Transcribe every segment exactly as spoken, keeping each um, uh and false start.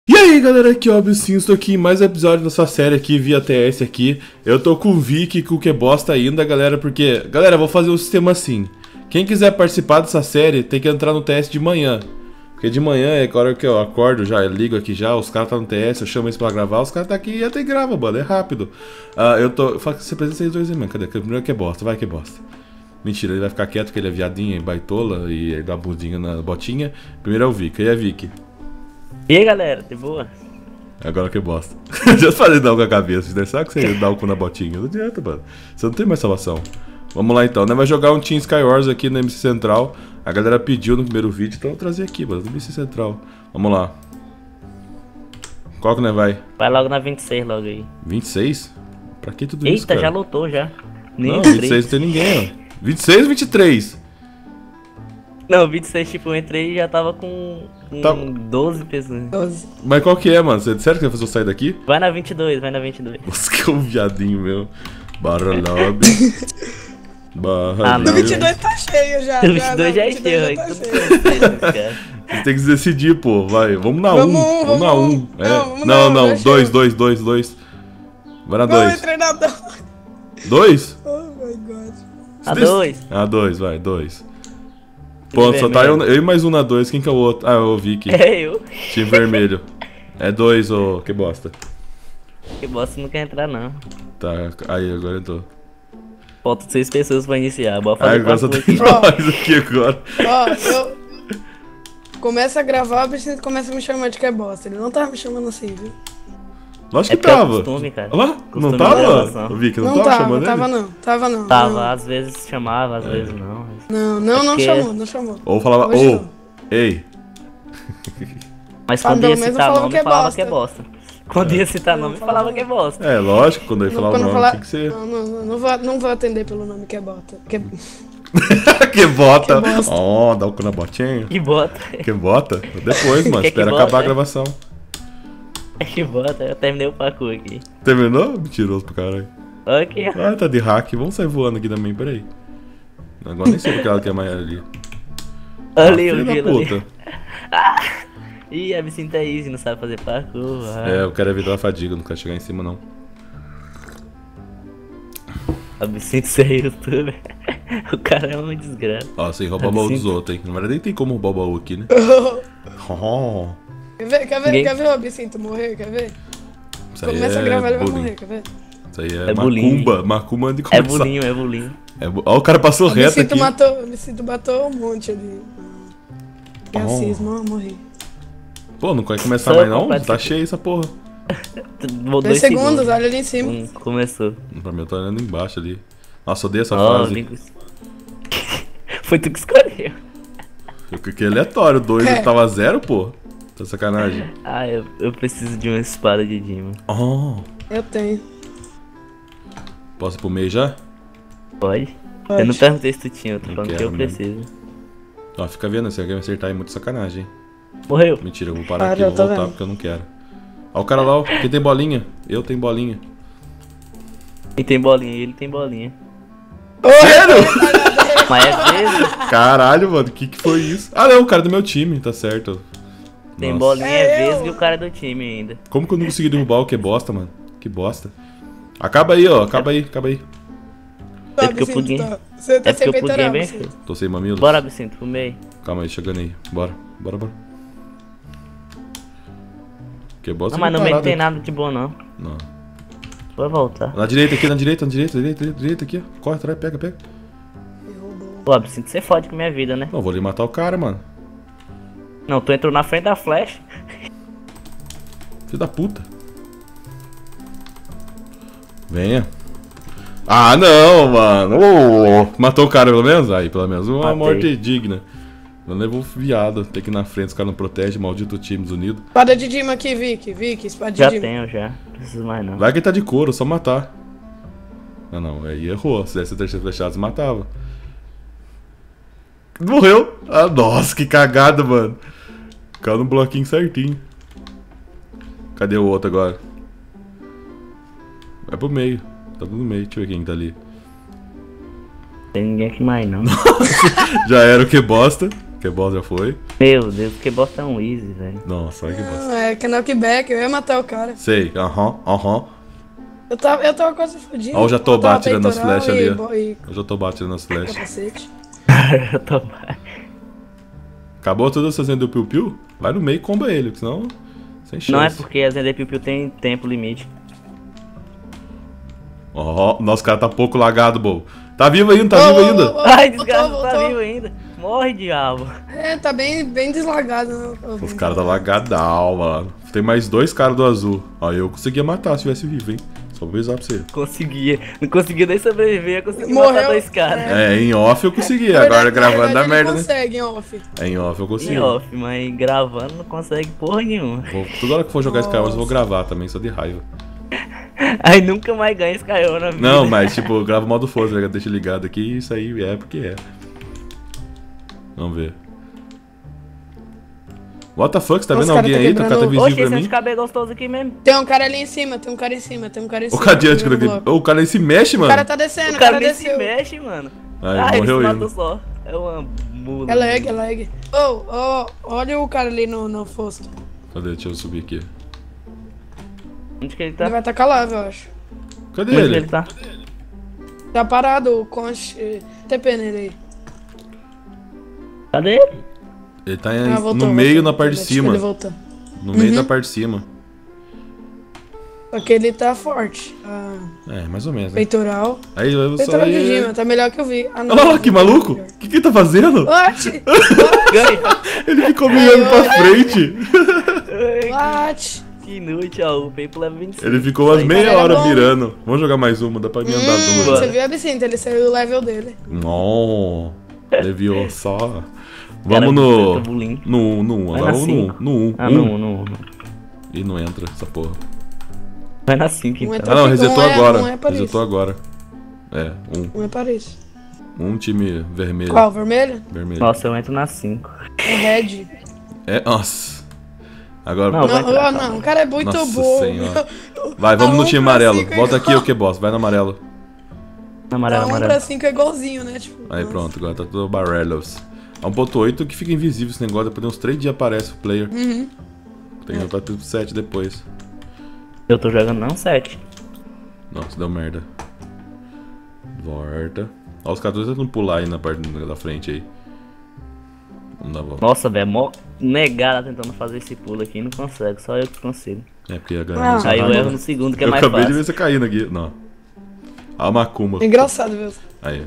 E aí galera, aqui ó, Absinho, estou aqui em mais um episódio dessa série aqui via T S aqui. Eu tô com o Vic e com o Quebosta ainda, galera, porque... Galera, eu vou fazer um sistema assim. Quem quiser participar dessa série tem que entrar no T S de manhã. Porque de manhã é a hora que eu acordo, já eu ligo aqui já, os caras tá no T S, eu chamo eles pra gravar, os caras tá aqui e até grava, mano, é rápido. Uh, eu tô... Fala que você precisa vocês dois aí, mano, cadê? Primeiro Quebosta, vai Quebosta. Mentira, ele vai ficar quieto porque ele é viadinho, baitola e aí dá uma bundinha na botinha. Primeiro é o Vic, e aí Vic? E aí galera, de boa? Agora que bosta. Já falei não com a cabeça, né? Sabe que você dá o cu na botinha? Não adianta, mano. Você não tem mais salvação. Vamos lá então, né? Vai jogar um Team Skywars aqui no M C Central. A galera pediu no primeiro vídeo, então eu vou trazer aqui, mano, no M C Central. Vamos lá. Qual que né vai? Vai logo na vinte e seis logo aí. vinte e seis? Pra que tudo Eita, isso, cara? já lotou já. Nem não, vinte e seis não tem ninguém, ó. vinte e seis ou vinte e três? Não, vinte e seis, tipo, eu entrei e já tava com, com tá. doze pessoas. doze. Mas qual que é, mano? Você sério que você vai fazer eu sair daqui? Vai na vinte e dois, vai na vinte e dois. Nossa, que é um viadinho meu. Barra lobby. Barra ah, no vinte e dois tá cheio já. No vinte e dois já, já é cheio, tá cheio. Você tem que se decidir, pô. Vai, vamos na vamos um. um. Vamos na um. um. É. Não, não, não. não. Dois, dois, dois, dois. Vai na dois. Não, treinador. Dois? Oh my god. A dois. A dois, vai, dois. Ponto, só tá eu, eu e mais um na dois, quem que é o outro? Ah, é o Vic. É eu. Time vermelho. É dois, ô, que bosta. Que bosta não quer entrar, não. Tá, aí, agora entrou. Falta seis pessoas pra iniciar, bora fazer ah, agora só tem aqui. nós aqui agora. Ó, eu... Começa a gravar, o Absinto começa a me chamar de que bosta. Ele não tava me chamando assim, viu? Lógico é que tava. É costume, cara. Olha lá, não tava? O Vic não, não tava, tava chamando tava ele? não, tava não. Tava, não. às vezes chamava, às é. vezes não. Não, não, não porque... chamou, não chamou. Ou falava, ô, oh, ei. Mas quando ah, ia citar nome, que é falava bosta. que é bosta. Quando é. ia citar nome, falava, falava que é bosta. É, lógico, quando eu ia falar o nome, falar... tem que ser. Não, não, não, não, vou, não vou atender pelo nome que é bota. Que... que bota. Ó, oh, dá o cu na botinha. Que bota. Que bota? Depois, mano, que espera que acabar bota? a gravação. Que bota, eu terminei o pacu aqui. Terminou? Mentiroso pro caralho. Ok. Ah, tá de hack. Vamos sair voando aqui também, peraí. Agora nem sei o que ela quer mais ali. Ali, ah, o filho da puta. Ah, ih, a Absinto é easy, não sabe fazer parkour. Ah. É, eu quero evitar a fadiga, não quero chegar em cima não. Absinto ser youtuber. O cara é uma desgraça. Ó, sem roubar o baú dos outros, hein. Na verdade nem tem como roubar o baú aqui, né? oh. Quer ver, quer ver, Ninguém... quer ver o Absinto morrer, quer ver? Isso Começa é a gravar, ele vai bullying. morrer, quer ver? Isso aí é, é macumba, macumba de começar. É bulinho, é bulinho. É bu... Ó, o cara passou reto aqui. Matou, o Absinto matou um monte ali. Que racismo, oh. morri. Pô, não vai começar Só mais não? Tá cheio essa porra. Dois, Dois segundos, segundos, olha ali em cima. Hum, começou. Pra mim eu tô olhando embaixo ali. Nossa, odeio essa oh, fase. Vim... Foi tu que escolheu. Que aleatório, dois é. Tava zero, pô. Tá sacanagem. Ah, eu, eu preciso de uma espada de Dima. Oh. Eu tenho. Posso ir pro meio já? Pode. Pode. Eu não perguntei se tu tinha, eu tô falando que eu mesmo. preciso. Ó, fica vendo, se alguém me acertar é muito sacanagem, hein. Morreu. Mentira, eu vou parar ah, aqui e vou voltar vendo. Porque eu não quero. Ó o cara lá, ó. Quem tem bolinha? Eu tenho bolinha. Quem tem bolinha? Ele tem bolinha. Sério? Mas é mesmo? Caralho, mano, que que foi isso? Ah, não, o cara do meu time, tá certo. Tem Nossa. bolinha é vez e o cara do time ainda. Como que eu não consegui derrubar o que bosta, mano? Que bosta. Acaba aí, ó, acaba aí, acaba aí. É porque o plugin... Tá. Você tá é porque o plugin é bem feito. Tô sem mamilos. Bora, Absinto, pro meio. Calma aí, chegando aí. Bora, bora, bora. Que bosta. Não, mas no meio não tem nada de bom, não. Não. Vou voltar. Na direita aqui, na direita, na direita, direita, direita, direita aqui, ó. Corre atrás, pega, pega. Pô, Absinto, você fode com minha vida, né? Não, vou ali matar o cara, mano. Não, tu entrou na frente da flash. Filho da puta. Venha. Ah, não, mano. Oh, matou o cara pelo menos? Aí, pelo menos uma Matei. Morte digna. Não levou viado. Tem que ir na frente, os caras não protegem. Maldito times unidos. Espada de Dima aqui, Vic. Vic, espada de já Dima. Já tenho, já. Não preciso mais, não. Vai que ele tá de couro, só matar. Ah, não. Aí errou. Se desse terceiro flechado, matava. Morreu. Ah, nossa, que cagada, mano. Caiu no bloquinho certinho. Cadê o outro agora? Vai pro meio. Tá tudo no meio. Deixa eu ver quem tá ali. Tem ninguém aqui mais, não. Já era o que bosta. Que bosta já foi. Meu Deus, que bosta é um easy, velho. Nossa, olha que bosta. Não, é que knockback, eu ia matar o cara. Sei, aham, aham. Eu tava, eu tava quase fudido. Ó, o Jatobá tirando as peitoral flechas e ali, bo- ó. e O Jatobá tirando as flechas. capacete. Eu tô... Acabou todas essas do Piu Piu? Vai no meio e comba ele, senão. Sem chance. Não é porque a Zender Piu Piu tem tempo limite. Ó, nosso cara tá pouco lagado, bo. Tá vivo ainda, tá Ô, vivo ô, ainda. ô, ô, Ai, voltou, desgraça, tá voltou. vivo ainda. Morre, diabo. É, tá bem, bem deslagado. Né? Os caras tá lagadão, mano. Tem mais dois caras do azul. Ó, eu conseguia matar se tivesse vivo, hein. Só vou avisar pra você. Conseguia. Não conseguia nem sobreviver, eu consegui Morreu, matar dois caras. É, em off eu consegui, agora gravando dá merda, né? consegue, em off. É, em off eu Em consigo. off, mas gravando não consegue porra nenhuma. Vou, toda hora que for jogar Skyrim eu vou Nossa. gravar também, só de raiva. Aí nunca mais ganha Skyrim na vida. Não, mas tipo, eu gravo modo foda, né? Deixa ligado aqui e isso aí é porque é. Vamos ver. What the fuck, você tá Nossa, vendo cara, alguém tá aí? Tá, quebrando- tá visível Oxe, pra esse é mim? de cabelo gostoso aqui mesmo. Tem um cara ali em cima, tem um cara em cima, tem um cara em O cima. Cadiante que segurando o daqui. bloco. Ô, o cara aí se mexe, O mano. cara tá descendo, O o cara cara nem se desceu. mexe, mano. Aí, Ah, ele morreu se ele. matou só. É uma mula. É lag, é lag. Ô, ô, olha o cara ali no, no fosso. Cadê? Deixa eu subir aqui. Onde que ele Ele tá? vai tacar lava, eu acho. Cadê Onde que ele? ele tá? Tá parado o conche. eh, T P nele aí. Cadê ele? Ele tá em- Ah, voltou, no meio, voltou. na parte de Acho que cima. Ele voltou. No meio Uhum. da parte de cima. Só que ele tá forte. Ah, É, mais ou menos. Né? peitoral. Aí eu só. Peitoral de Aí... Gima, tá melhor que eu vi. Ah, Olha que maluco! O que, que ele tá fazendo? What? Ganha. Ele ficou me olhando pra frente. What? Que inútil, ó. O Paper leva vinte e cinco. Ele ficou umas Aí. meia Cara, hora é bom. mirando. Vamos jogar mais uma, dá pra me andar Hum, duas. você viu a absinta, ele saiu o level dele. Não, leviou só. Cara, Vamos no. tá bullying. No no um, Vai agora na vamos no cinco. no um. Ah, um. não, não, não. E não entra essa porra. Vai na cinco Um então. entra- Ah não, Não resetou é- agora. não é Paris. Resetou agora. É, um. Não é Paris. Um time vermelho. Qual? Vermelho? Vermelho. Nossa, eu entro na cinco. É red. É, nossa. Agora. Não, Não, vai entrar, oh, não, o cara é muito Nossa bom. senhora. Vai, vamos A no um time pra amarelo. cinco é Volta aqui, igual. o que boss? Vai no amarelo. Amarelo, um pra amarelo. cinco é igualzinho, né? Tipo, Aí nossa. pronto, agora tá tudo barrelos. É um ponto oito que fica invisível esse negócio, depois de uns três dias aparece o player. Uhum. Tem que ir pra sete depois. Eu tô jogando não sete. Nossa, deu merda. Volta. Ó, os caras tentando pular aí na parte da frente aí. Vamos dar a volta. Nossa, velho, mó negada tentando fazer esse pulo aqui, não consegue, só eu que consigo. É porque a Ah. galera. Aí eu erro no segundo, que é Eu mais acabei de fácil. ver você caindo aqui. Não. A Makuma. É engraçado mesmo. Aí.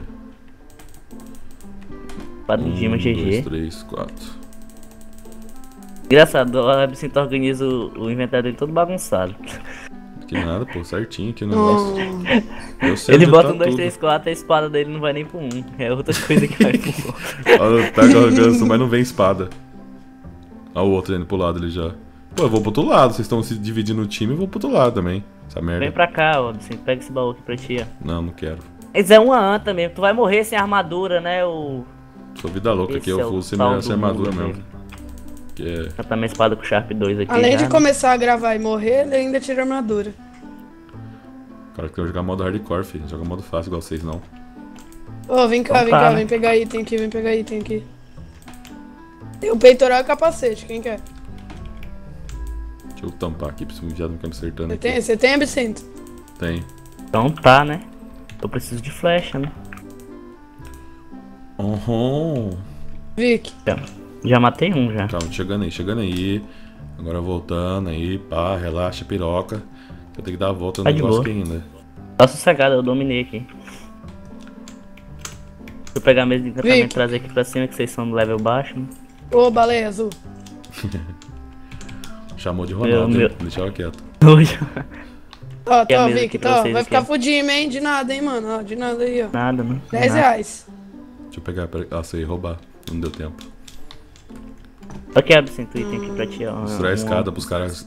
Para o Dima Um, G dois, G. três, quatro. Engraçado, o Absinto organiza o, o inventário dele todo bagunçado. Que nada, pô, certinho aqui o negócio. Oh, Eu sei Ele onde bota tá um, dois, tudo. três, quatro, a espada dele não vai nem pro um. É outra coisa que vai pro um. Olha, tá carregando, mas não vem espada. Olha o outro indo pro lado ali já. Pô, eu vou pro outro lado. Vocês estão se dividindo o time, eu vou pro outro lado também. Essa merda. Vem pra cá, ó, Absinto, pega esse baú aqui pra ti, ó. Não, não quero. Eles é uma anta mesmo, tu vai morrer sem armadura, né, o... Sou vida louca aqui, Esse eu é vou o sem tal minha do armadura mundo mesmo. Que é. Já tá minha espada com Sharp dois aqui. além já, de né? começar a gravar e morrer, ele ainda tira armadura. Cara, que eu jogar modo hardcore, filho. Joga modo fácil igual vocês não. Ô, vem cá, Então vem tá, cá, né? vem pegar item aqui, vem pegar item aqui. Tem o peitoral e o capacete, quem quer? Deixa eu tampar aqui, preciso já não ficar me acertando Você aqui. tem, você tem absinto? Tem. Então tá, né? Eu preciso de flecha, né? Uhum. Vic. Então, já matei um já. Calma, chegando aí, chegando aí. Agora voltando aí, pá, relaxa, piroca. Eu tenho que dar a volta no Tá de negócio boa. aqui ainda. Tá sossegado, eu dominei aqui. Deixa eu pegar a mesa de encantamento e Vic. trazer aqui pra cima, que vocês são do level baixo, né? Ô, baleia azul. Chamou de Ronaldo, Meu- hein? Deixa ela quieto. Hoje. Ó, Quer a tá, mesa Vic, aqui pra tá, vocês vai aqui, ficar ó. fudido, hein? De nada, hein, mano. Ó, de nada aí, ó. Nada, né? dez Nada. reais. Deixa eu pegar. pera- Ah, sei, roubar. Não deu tempo. Ok, Absinto, item aqui pra ti, ó. Estourar a Um- escada pros caras.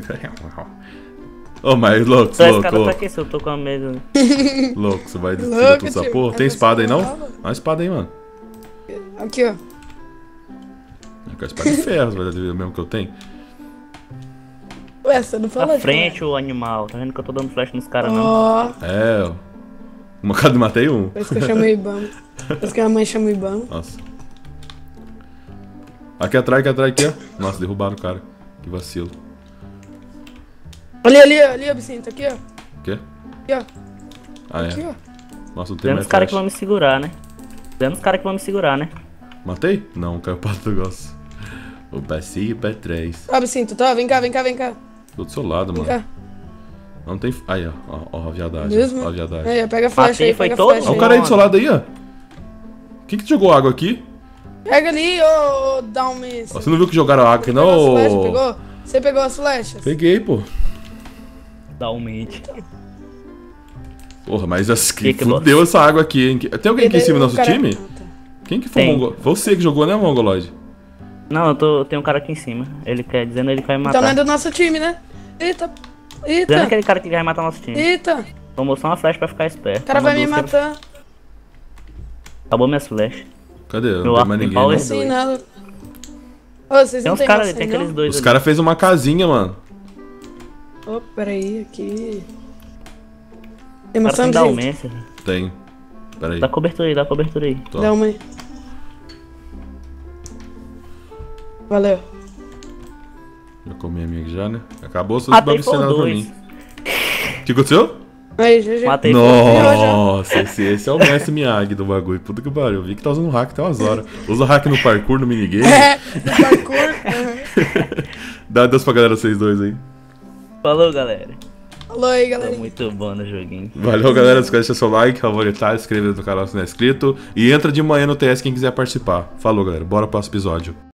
Ô, mas louco, Estourar a louco, escada pra louco, quê se eu tô com a mesa? louco, você vai destruir Louco, tudo essa tio. porra? É Tem pra espada aí não? escutar, mano. Dá uma espada aí, mano. Aqui, ó. Eu quero espada de ferro, vai ver o mesmo que eu tenho. Ué, você não falou Pra de frente, ô animal. Tá vendo que eu tô dando flash nos caras, não? Ó, É, ó. Uma cada matei um. por isso que eu chamei Ibama. Por isso que a mãe chama Ibama. Nossa. Aqui atrás, aqui atrás, aqui, ó. Nossa, derrubaram o cara. Que vacilo. Ali, ali, ali, Absinto, aqui, ó. O quê? Aqui, ó. Ah, Aqui, é. ó. Nossa, não tem Vendo mais os caras que flash. vão me segurar, né? Vendo os caras que vão me segurar, né? Matei? Não, caiu para do negócio. O passeio pra trás. Absinto, tá? Vem cá, vem cá, vem cá. Tô do seu lado, Vem mano. cá. Não tem. Aí, ó. Ó, ó a viadagem. Mesmo? Ó a viadagem. Aí, ó, pega a flecha Matei, aí, foi pega a todo flecha Ó o aí. cara aí do seu lado aí, ó. Quem que jogou água aqui? Pega ali, ô, ô Dalme. Ó, você não viu que jogaram água aqui, não? Pegou as flechas, ô? pegou? Você pegou as flechas? Peguei, pô. Dá um mente. Porra, mas as que Que que fudeu essa água aqui, hein? Tem alguém aqui em cima do nosso Cara- time? Ah, tá. Quem que foi o Tem. Mongol? Foi você que jogou, né, Mongoloid? Não, eu tô, tem um cara aqui em cima. Ele quer dizendo ele que vai me Então não é matar. do nosso time, né? Eita. Dizendo Eita. aquele cara que vai matar nosso time. Eita. Tomou só uma flecha pra ficar esperto. O cara vai me Tomou duas, matar. Acabou minhas flechas. Cadê? Não Meu tem arco mais de ninguém, pau não. é- Assim, dois. nada. Ô, vocês Tem não uns tem caras ali, maçã, tem aqueles não? dois Os ali. caras fez uma casinha, mano. Ô, peraí, aqui. Tem O cara maçã, tem Absinto? Dalmência. Tem. Pera aí. Dá cobertura aí, dá cobertura aí. Tô. Dá uma aí. Valeu. Já comi a minha aqui já, né? Acabou só Matei de por nada pra dois. mim. O que aconteceu? Aí, G G. Matei por Nossa, esse, esse é o mestre Miyagi do bagulho. Puta que pariu. Eu vi que tá usando hack até umas horas. Usa hack no parkour, no minigame. É, do parkour. Uhum. Dá Deus pra galera vocês dois aí. Falou, galera. Falou aí, Tá galera. muito bom no joguinho. Valeu, galera. Não esquece de deixar seu like, favoritar, se inscrever no canal se não é inscrito. E entra de manhã no T S quem quiser participar. Falou, galera. Bora pro próximo episódio.